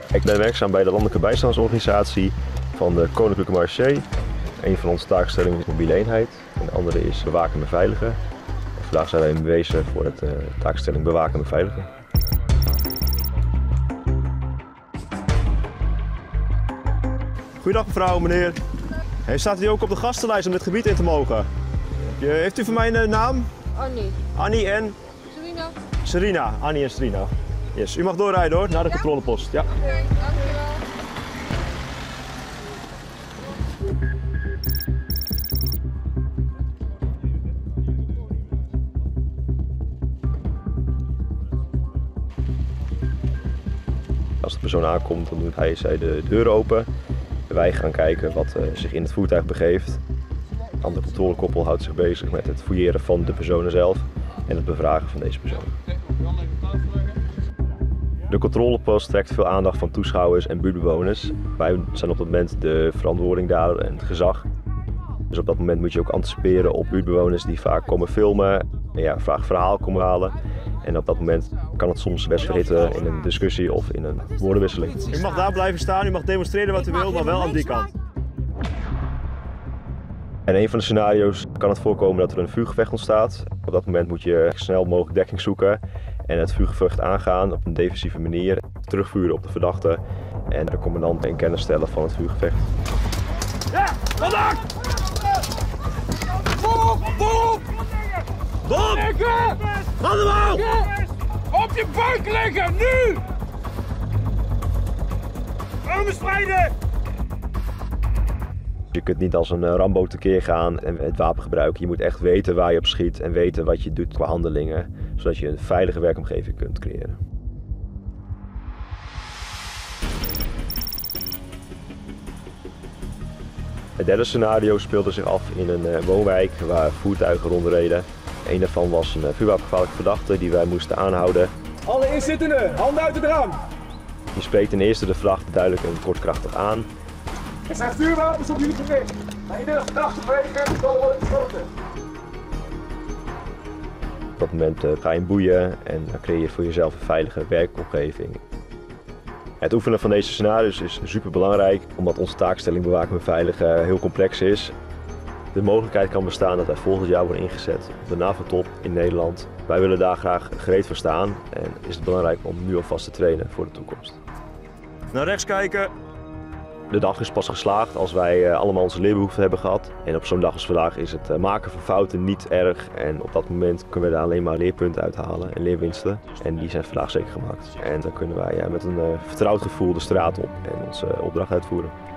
Ik ben werkzaam bij de Landelijke Bijstandsorganisatie van de Koninklijke Marché. Een van onze taakstellingen is mobiele eenheid en de andere is bewaken en beveiligen. En vandaag zijn wij bezig voor de taakstelling bewaken en beveiligen. Goedendag mevrouw, meneer. Staat u ook op de gastenlijst om dit gebied in te mogen? Heeft u voor mij een naam? Annie. Annie en? Serena. Serena. Annie en Serena. Yes. U mag doorrijden hoor, naar de controlepost. Ja. Oké, dankjewel. Als de persoon aankomt, dan doet zij de deur open. Wij gaan kijken wat zich in het voertuig begeeft. De andere controlekoppel houdt zich bezig met het fouilleren van de personen zelf en het bevragen van deze persoon. De controlepost trekt veel aandacht van toeschouwers en buurtbewoners. Wij zijn op dat moment de verantwoording daar en het gezag. Dus op dat moment moet je ook anticiperen op buurtbewoners die vaak komen filmen en vaak verhaal komen halen. En op dat moment kan het soms best verhitten in een discussie of in een woordenwisseling. U mag daar blijven staan, u mag demonstreren wat u wilt, maar wel aan die kant. In een van de scenario's kan het voorkomen dat er een vuurgevecht ontstaat. Op dat moment moet je snel mogelijk dekking zoeken en het vuurgevecht aangaan op een defensieve manier. Terugvuren op de verdachte en de commandant in kennis stellen van het vuurgevecht. Ja, contact! Boom! Boom! Boom! Liggen! Handen omhoog! Op je buik liggen, nu! Armen spreiden! Je kunt niet als een Rambo tekeer gaan en het wapen gebruiken. Je moet echt weten waar je op schiet en weten wat je doet qua handelingen, zodat je een veilige werkomgeving kunt creëren. Het derde scenario speelde zich af in een woonwijk waar voertuigen rondreden. Een daarvan was een vuurwapengevaarlijke verdachte die wij moesten aanhouden. Alle inzittenden, handen uit het raam! Die spreekt ten eerste de verdachte duidelijk en kortkrachtig aan. Er zijn vuurwapens op jullie gericht. Maar iedere verdachte breken zal worden geschoten. Op dat moment ga je boeien en dan creëer je voor jezelf een veilige werkomgeving. Het oefenen van deze scenario's is super belangrijk, omdat onze taakstelling bewaken en beveiligen heel complex is. De mogelijkheid kan bestaan dat wij volgend jaar worden ingezet op de NAVO-top in Nederland. Wij willen daar graag gereed voor staan en is het belangrijk om nu alvast te trainen voor de toekomst. Naar rechts kijken. De dag is pas geslaagd als wij allemaal onze leerbehoeften hebben gehad. En op zo'n dag als vandaag is het maken van fouten niet erg. En op dat moment kunnen we daar alleen maar leerpunten uithalen en leerwinsten. En die zijn vandaag zeker gemaakt. En dan kunnen wij met een vertrouwd gevoel de straat op en onze opdracht uitvoeren.